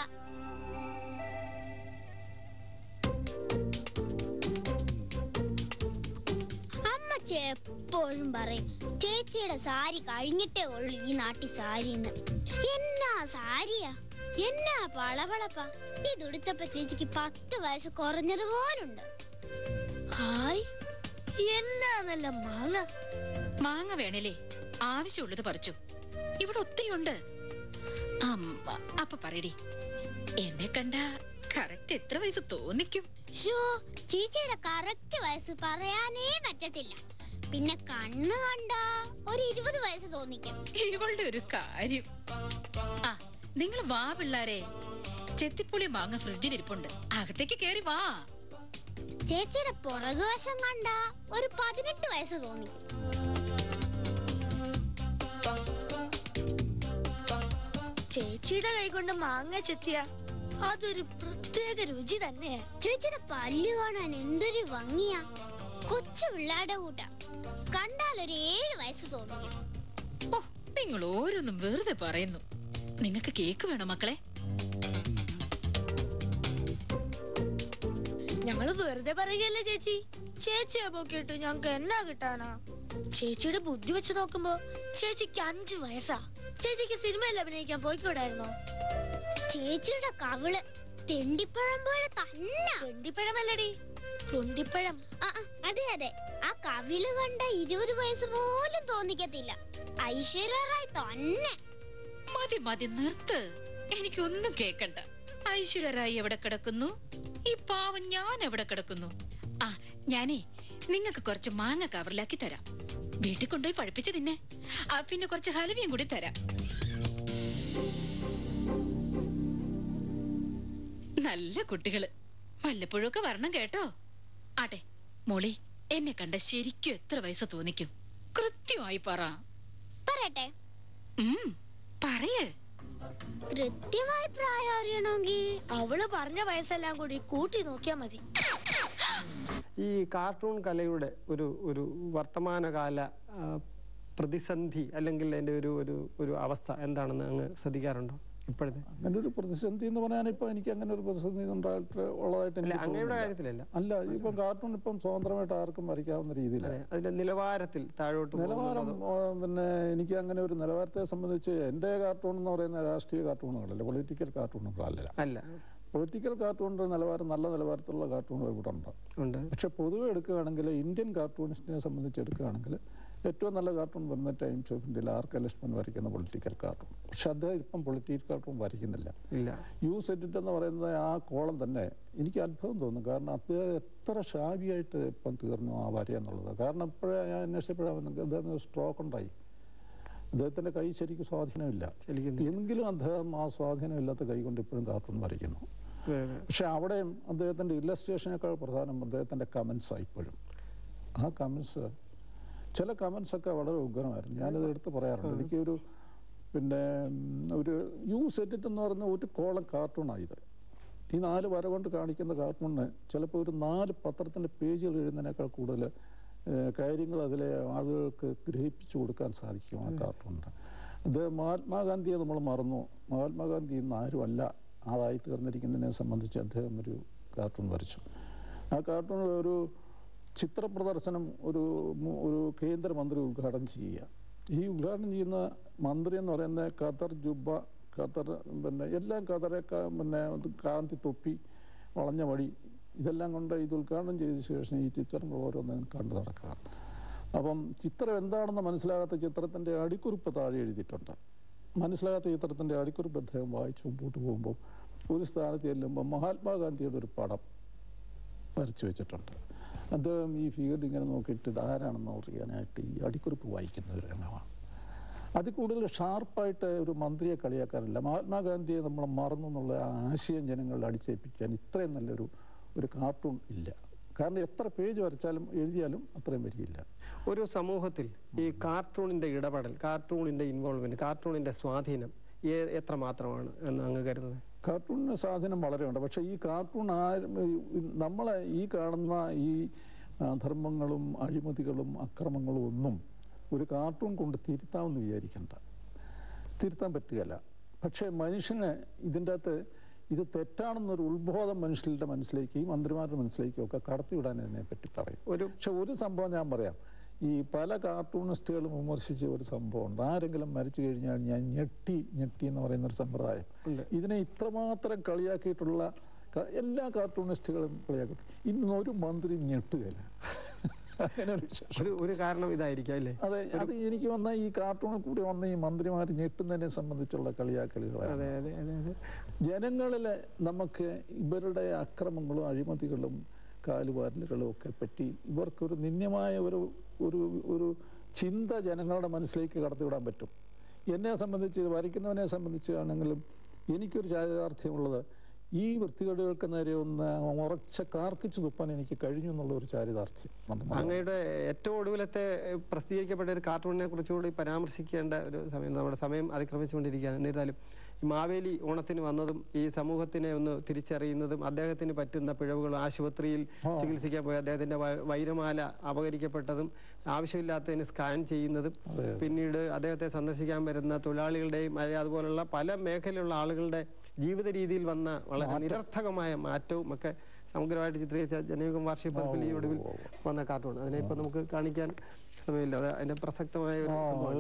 അമ്മച്ചി എപ്പോഴും പറയും ചേച്ചിയുടെ സാരി കഴിഞ്ഞിട്ടേ ഉള്ളു ഈ നാട്ടിൽ സാരിന്ന്. എന്നാ സാരിയാ, എന്നാ പളവളപ്പ. ഇതുടുത്തപ്പോ ചേച്ചിക്ക് പത്ത് വയസ്സ് കുറഞ്ഞതുപോലുണ്ട്. ഹായ്, എന്നാ നല്ല മാങ്ങ. മാങ്ങ വേണല്ലേ? ആവശ്യമുള്ളത് പറിച്ചു. ഇവിടെ ഒത്തിരിയുണ്ട്. അപ്പൊ പറയടി, എന്നെ കണ്ട കറക്റ്റ് എത്ര വയസ്സ് തോന്നിക്കും? ചേച്ചിയുടെ കറക്റ്റ് വയസ്സ് പറയാനേ പറ്റത്തില്ല. പിന്നെ കണ്ണ് കണ്ട ഒരു ഇരുപത് വയസ്സ് തോന്നിക്കും. ഇവളുടെ ഒരു കാര്യം. ആ, നിങ്ങൾ വാ പിള്ളാരെ. ചെത്തിപ്പുളി മാങ്ങ ഫ്രിഡ്ജിൽ ഇരിപ്പുണ്ട്, അകത്തേക്ക് കേറി വാ. ചേച്ചിയുടെ പുറകുവശം കണ്ട ഒരു പതിനെട്ട് വയസ്സ് തോന്നി. ചേച്ചിയുടെ കൈ കൊണ്ട് മാങ്ങ ചെത്തിയ അതൊരു പ്രത്യേക രുചി തന്നെയാ. ചേച്ചിയുടെ പല്ല് കാണാൻ എന്തൊരു ഭംഗിയാ. കൊച്ചു പിള്ളാരുടെ കൂട്ട കണ്ടാൽ ഒരു ഏഴ് വയസ്സ് തോന്നിക്കും. ഓ, നിങ്ങൾ ഓരോന്നും വെറുതെ പറയുന്നു. നിങ്ങൾക്ക് കേക്ക് വേണോ മക്കളെ? ഞങ്ങള് വെറുതെ പറയുകയല്ലേ ചേച്ചി. ചേച്ചിയെ പോക്കിട്ട് ഞങ്ങക്ക് എന്നാ കിട്ടാനാ? ചേച്ചിയുടെ ബുദ്ധി വെച്ച് നോക്കുമ്പോ ചേച്ചിക്ക് അഞ്ചു വയസ്സാ. ചേച്ചിക്ക് സിനിമയിൽ അഭിനയിക്കാൻ പോയിക്കൂടായിരുന്നോ? ചേച്ചിയുടെ കവിള് തെണ്ടിപ്പഴം പോലെ തന്നെ. തെണ്ടിപ്പഴമല്ലടി, തുണ്ടിപ്പഴം. അതെ അതെ, ആ കവിള് കണ്ട ഇരുപത് വയസ്സ് പോലും തോന്നിക്കത്തില്ല. ഐശ്വര്യ റായ് തന്നെ. മതി മതി, നിർത്ത്. എനിക്കൊന്നും കേക്കണ്ട. ഐശ്വര്യ റായ് എവിടെ കിടക്കുന്നു? ഈ പാവം ഞാൻ എവിടെ കിടക്കുന്നു? ആ, ഞാനേ നിങ്ങൾക്ക് കുറച്ച് മാങ്ങ കവറിലാക്കി തരാം. വീട്ടിൽ കൊണ്ടുപോയി പഴുപ്പിച്ച് തിന്നെ. ആ, പിന്നെ കുറച്ച് ഹലുവയും കൂടി തരാം. നല്ല കുട്ടികള്, വല്ലപ്പോഴൊക്കെ വരണം കേട്ടോ. ആട്ടെ മോളി, എന്നെ കണ്ട ശരിക്കും എത്ര വയസ്സ് തോന്നിക്കും? കൃത്യമായി പറ. പറയട്ടെ? പറയേ. കൃത്യമായി പ്രായം അറിയണമെങ്കിൽ അവള് പറഞ്ഞ വയസ്സെല്ലാം കൂടി കൂട്ടി നോക്കിയാ മതി. ഈ കാർട്ടൂൺ കലയുടെ ഒരു ഒരു വർത്തമാനകാല പ്രതിസന്ധി അല്ലെങ്കിൽ അതിന്റെ ഒരു ഒരു ഒരു അവസ്ഥ എന്താണെന്ന് അങ്ങ് ശ്രദ്ധിക്കാറുണ്ടോ ഇപ്പോഴത്തെ? അങ്ങനെ ഒരു പ്രതിസന്ധി എന്ന് പറയാൻ ഇപ്പൊ എനിക്ക് അങ്ങനെ ഒരു പ്രതിസന്ധി ഉണ്ടായിട്ട് ഉള്ളതായിട്ട് അങ്ങയുടെ കാര്യത്തിലല്ല. അല്ല, ഇപ്പൊ കാർട്ടൂൺ ഇപ്പം സ്വതന്ത്രമായിട്ട് ആർക്കും വരയ്ക്കാവുന്ന രീതിയിലാണ്. അതിന്റെ നിലവാരത്തിൽ താഴോട്ട് നിലവാരം പിന്നെ എനിക്ക് അങ്ങനെ ഒരു നിലവാരത്തെ സംബന്ധിച്ച് എൻ്റെ കാർട്ടൂൺ എന്ന് പറയുന്ന രാഷ്ട്രീയ കാർട്ടൂണുകളല്ല, പൊളിറ്റിക്കൽ കാർട്ടൂണുകളല്ല. അല്ല, പൊളിറ്റിക്കൽ കാർട്ടൂണിന്റെ നിലവാരം നല്ല നിലവാരത്തിലുള്ള കാർട്ടൂണുകൾ ഇവിടെ ഉണ്ട്. പക്ഷെ പൊതുവെ എടുക്കുകയാണെങ്കിൽ ഇന്ത്യൻ കാർട്ടൂണിസ്റ്റിനെ സംബന്ധിച്ച് എടുക്കുകയാണെങ്കിൽ ഏറ്റവും നല്ല കാർട്ടൂൺ വരുന്ന ടൈംസ് ഓഫ് ഇന്ത്യയിൽ ആർ കെ ലക്ഷ്മൺ വരയ്ക്കുന്ന പൊളിറ്റിക്കൽ കാർട്ടൂൺ. പക്ഷെ അദ്ദേഹം ഇപ്പം പൊളിറ്റിക്കൽ കാർട്ടൂൺ വരയ്ക്കുന്നില്ല. യൂസ് എഡിറ്റ് എന്ന് പറയുന്നത് ആ കോളം തന്നെ എനിക്ക് അത്ഭുതം തോന്നും. കാരണം അദ്ദേഹം എത്ര ഷാബിയായിട്ട് ഇപ്പം തീർന്നു ആ വരയെന്നുള്ളത്. കാരണം ഇപ്പോഴേ ഞാൻ അന്വേഷിച്ചപ്പോഴാണ് അദ്ദേഹത്തിന് സ്ട്രോക്ക് ഉണ്ടായി. അദ്ദേഹത്തിൻ്റെ കൈ ശരിക്കും സ്വാധീനമില്ല. എങ്കിലും അദ്ദേഹം ആ സ്വാധീനമില്ലാത്ത കൈ കൊണ്ട് ഇപ്പോഴും കാർട്ടൂൺ വരയ്ക്കുന്നു. പക്ഷെ അവിടെയും അദ്ദേഹത്തിൻ്റെ ഇല്ലസ്ട്രേഷനേക്കാൾ പ്രധാനം അദ്ദേഹത്തിൻ്റെ കമൻസാണ് ഇപ്പോഴും. ആ കമൻസ്, ചില കമൻസൊക്കെ വളരെ ഉഗ്രമായിരുന്നു. ഞാനത് എടുത്ത് പറയാറുണ്ട്. എനിക്കൊരു പിന്നെ ഒരു യൂസ് എഡിറ്റ് എന്ന് പറയുന്ന ഒരു കോളം കാർട്ടൂണായത്. ഈ നാല് വര കൊണ്ട് കാണിക്കുന്ന കാർട്ടൂണിന് ചിലപ്പോൾ ഒരു നാല് പത്രത്തിൻ്റെ പേജുകൾ എഴുതുന്നതിനേക്കാൾ കൂടുതൽ കാര്യങ്ങൾ അതിലെ ആളുകൾക്ക് ഗ്രഹിപ്പിച്ചു കൊടുക്കാൻ സാധിക്കും ആ കാർട്ടൂണിന്. ഇത് മഹാത്മാഗാന്ധിയെ നമ്മൾ മറന്നു. മഹാത്മാഗാന്ധി ഇന്ന് ആരുമല്ല ആളായി തീർന്നിരിക്കുന്നതിനെ സംബന്ധിച്ച് അദ്ദേഹം ഒരു കാർട്ടൂൺ വരച്ചു. ആ കാർട്ടൂണിൽ ഒരു ചിത്ര പ്രദർശനം ഒരു ഒരു കേന്ദ്രമന്ത്രി ഉദ്ഘാടനം ചെയ്യുക. ഈ ഉദ്ഘാടനം ചെയ്യുന്ന മന്ത്രി എന്ന് പറയുന്നത് ഖത്തർ ജുബ്ബ, ഖത്തർ പിന്നെ എല്ലാം ഖത്തറെ പിന്നെ കാന്തി തൊപ്പി, വളഞ്ഞ വടി, ഇതെല്ലാം കൊണ്ട് ഇത് ഉദ്ഘാടനം ചെയ്ത ശേഷം ഈ ചിത്രങ്ങൾ ഓരോന്നും കണ്ടു നടക്കുക. അപ്പം ചിത്രം എന്താണെന്ന് മനസ്സിലാകാത്ത ചിത്രത്തിൻ്റെ അടിക്കുറിപ്പ് താഴെ എഴുതിയിട്ടുണ്ട്. മനസ്സിലാകാത്ത ചിത്രത്തിൻ്റെ അടിക്കുറിപ്പ് അദ്ദേഹം വായിച്ച് മുമ്പോട്ട് പോകുമ്പോൾ ഒരു സ്ഥാനത്ത് ചെല്ലുമ്പോൾ മഹാത്മാഗാന്ധിയുടെ ഒരു പടം വരച്ചു വെച്ചിട്ടുണ്ട്. അദ്ദേഹം ഈ ഫിഗർ ഇങ്ങനെ നോക്കിയിട്ട് ഇതാരാണെന്ന് അറിയാനായിട്ട് ഈ അടിക്കുറിപ്പ് വായിക്കുന്ന ഒരു രംഗമാണ്. അതിൽ കൂടുതൽ ഷാർപ്പായിട്ട് ഒരു മന്ത്രിയെ കളിയാക്കാറില്ല. മഹാത്മാഗാന്ധിയെ നമ്മൾ മറന്നു എന്നുള്ള ആശയം ജനങ്ങളിൽ അടിച്ചേൽപ്പിക്കാൻ ഇത്രയും നല്ലൊരു ഒരു കാർട്ടൂൺ ഇല്ല. കാരണം എത്ര പേജ് വരച്ചാലും എഴുതിയാലും അത്രയും വരികയില്ല. ഒരു സമൂഹത്തിൽ ഈ കാർട്ടൂണിൻ്റെ ഇടപെടൽ, കാർട്ടൂണിൻ്റെ ഇൻവോൾവ്മെൻറ്റ്, കാർട്ടൂണിൻ്റെ സ്വാധീനം എത്ര മാത്രമാണ് എന്ന് അങ്ങ് കരുതുന്നത്? കാർട്ടൂണിന് സ്വാധീനം വളരെ ഉണ്ട്. പക്ഷേ ഈ കാർട്ടൂൺ ആ നമ്മളെ ഈ കാണുന്ന ഈ ധർമ്മങ്ങളും അഴിമതികളും അക്രമങ്ങളും ഒന്നും ഒരു കാർട്ടൂൺ കൊണ്ട് തിരുത്താമെന്ന് വിചാരിക്കണ്ട. തിരുത്താൻ പറ്റുകയില്ല. പക്ഷേ മനുഷ്യന് ഇതിൻ്റെ അകത്ത് ഇത് തെറ്റാണെന്നൊരു ഉത്ബോധം മനുഷ്യരുടെ മനസ്സിലേക്ക്, ഈ മന്ത്രിമാരുടെ മനസ്സിലേക്കും ഒക്കെ കടത്തിവിടാൻ ഇതിനെ പറ്റി പറയും. ഒരു പക്ഷെ ഒരു സംഭവം ഞാൻ പറയാം. ഈ പല കാർട്ടൂണിസ്റ്റുകളും വിമർശിച്ച ഒരു സംഭവമുണ്ട്. ആരെങ്കിലും മരിച്ചു കഴിഞ്ഞാൽ ഞാൻ ഞെട്ടി ഞെട്ടി എന്ന് പറയുന്ന ഒരു സമ്പ്രദായം. ഇതിനെ ഇത്രമാത്രം കളിയാക്കിയിട്ടുള്ള എല്ലാ കാർട്ടൂണിസ്റ്റുകളും കളിയാക്കിയിട്ടു. ഇന്നൊരു മന്ത്രി ഞെട്ടുകയില്ല. ഒരു കാരണം ഇതായിരിക്കും അല്ലേ? അതെ, അത് എനിക്ക് വന്ന ഈ കാർട്ടൂണിൽ കൂടി വന്ന ഈ മന്ത്രിമാർ ഞെട്ടുന്നതിനെ സംബന്ധിച്ചുള്ള കളിയാക്കലുകളാണ്. ജനങ്ങളിലെ നമുക്ക് ഇവരുടെ അക്രമങ്ങളും അഴിമതികളും കാലുവാരലുകളും ഒക്കെ പറ്റി ഇവർക്കൊരു നിന്ദ്യമായ ഒരു ഒരു ഒരു ചിന്ത ജനങ്ങളുടെ മനസ്സിലേക്ക് കടത്തിവിടാൻ പറ്റും. എന്നെ സംബന്ധിച്ച് വരയ്ക്കുന്നവനെ സംബന്ധിച്ചാണെങ്കിലും എനിക്കൊരു ചാരിതാർത്ഥ്യമുള്ളത് ഈ വൃത്തികേടുകൾക്ക് നേരെ ഒന്ന് ഉറച്ച കാർക്കിച്ചു തുപ്പാൻ എനിക്ക് കഴിഞ്ഞു എന്നുള്ള ഒരു ചാരിതാർത്ഥ്യം. അങ്ങയുടെ ഏറ്റവും ഒടുവിലത്തെ പ്രസിദ്ധീകരിക്കപ്പെട്ട ഒരു കാർട്ടൂണിനെ കുറിച്ചുകൂടി പരാമർശിക്കേണ്ട ഒരു സമയം, നമ്മുടെ സമയം അതിക്രമിച്ചുകൊണ്ടിരിക്കുകയാണ്. എന്നിരുന്നാലും ഈ മാവേലി ഓണത്തിന് വന്നതും ഈ സമൂഹത്തിനെ ഒന്ന് തിരിച്ചറിയുന്നതും അദ്ദേഹത്തിന് പറ്റുന്ന പിഴവുകളും ആശുപത്രിയിൽ ചികിത്സിക്കാൻ പോയ അദ്ദേഹത്തിന്റെ വൈരമാല അപഹരിക്കപ്പെട്ടതും ആവശ്യമില്ലാത്തതിന് സ്കാൻ ചെയ്യുന്നതും പിന്നീട് അദ്ദേഹത്തെ സന്ദർശിക്കാൻ വരുന്ന തൊഴിലാളികളുടെയും അതുപോലുള്ള പല മേഖലയിലുള്ള ആളുകളുടെ ജീവിത രീതിയിൽ വന്ന വളരെ നിരർത്ഥകമായ മാറ്റവും ഒക്കെ സമഗ്രമായിട്ട് ചിത്രീകരിച്ച ജനയുഗം വാർഷിക പതിപ്പിൽ ഈ ഒടുവിൽ വന്ന കാർട്ടൂൺ. അതിനെ ഇപ്പൊ നമുക്ക് കാണിക്കാൻ സമയമില്ല. അത് അതിന്റെ പ്രസക്തമായ ഒരു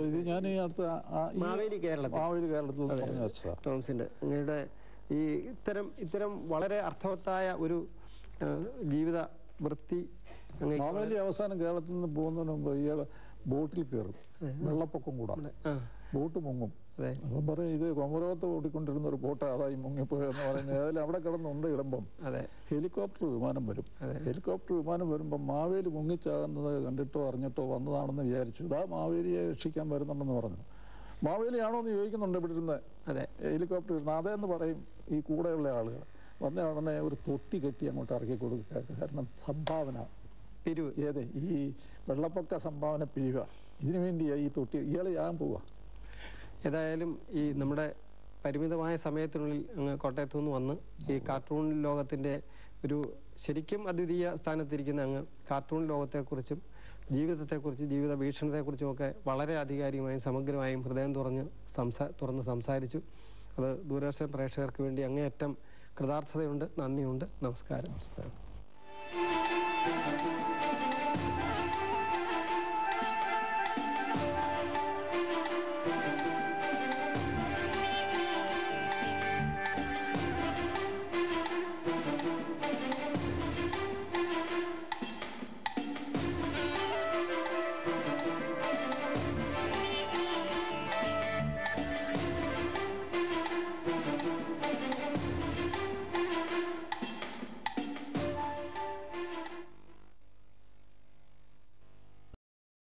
മാവേലി കേരളത്തിൽ ടോംസിന്റെ അങ്ങയുടെ ഈ ഇത്തരം ഇത്തരം വളരെ അർത്ഥവത്തായ ഒരു ജീവിത വൃത്തി. മാവേലി അവസാനം കേരളത്തിൽ നിന്ന് പോകുന്നതിന് മുമ്പ് ഇയാള് ബോട്ടിൽ കയറും, വെള്ളപ്പൊക്കം കൂടാണ്, ബോട്ട് മുങ്ങും. അപ്പം പറയും ഇത് കൊമരോത്ത് ഓടിക്കൊണ്ടിരുന്ന ഒരു ബോട്ട് അതായി മുങ്ങിപ്പോയെന്ന് പറയുന്നത്. അതിൽ അവിടെ കിടന്നുണ്ട് ഇടുമ്പം ഹെലികോപ്റ്റർ വിമാനം വരും. ഹെലികോപ്റ്റർ വിമാനം വരുമ്പം മാവേലി മുങ്ങിച്ചാകുന്നത് കണ്ടിട്ടോ അറിഞ്ഞിട്ടോ വന്നതാണെന്ന് വിചാരിച്ചു. ഇതാ മാവേലിയെ രക്ഷിക്കാൻ വരുന്നുണ്ടെന്ന് പറഞ്ഞു. മാവേലിയാണോ എന്ന് ചോദിക്കുന്നുണ്ട് ഇവിടെ ഇരുന്ന്. അതെ, ഹെലികോപ്റ്റർ ഇരുന്ന് അതേന്ന് പറയും ഈ കൂടെയുള്ള ആളുകൾ. വന്ന ഉടനെ ഒരു തൊട്ടി കെട്ടി അങ്ങോട്ട് ഇറക്കി കൊടുക്കുക. കാരണം സംഭാവന പിരിവ്, ഏത് ഈ വെള്ളപ്പൊക്ക സംഭാവന പിരിവ, ഇതിനു വേണ്ടിയാ ഈ തൊട്ടി. ഇയാൾ ഞാൻ പോവുക. ഏതായാലും ഈ നമ്മുടെ പരിമിതമായ സമയത്തിനുള്ളിൽ അങ്ങ് കോട്ടയത്തു നിന്ന് വന്ന് ഈ കാർട്ടൂൺ ലോകത്തിൻ്റെ ഒരു ശരിക്കും അദ്വിതീയ സ്ഥാനത്തിരിക്കുന്ന അങ്ങ് കാർട്ടൂൺ ലോകത്തെക്കുറിച്ചും ജീവിതത്തെക്കുറിച്ചും ജീവിത വീക്ഷണത്തെക്കുറിച്ചും ഒക്കെ വളരെ ആധികാരികമായും സമഗ്രമായും ഹൃദയം തുറന്ന് സംസാ തുറന്ന് സംസാരിച്ചു. അത് ദൂരദർശൻ പ്രേക്ഷകർക്ക് വേണ്ടി അങ്ങേയറ്റം കൃതാർത്ഥതയുണ്ട്, നന്ദിയുണ്ട്. നമസ്കാരം. നമസ്കാരം.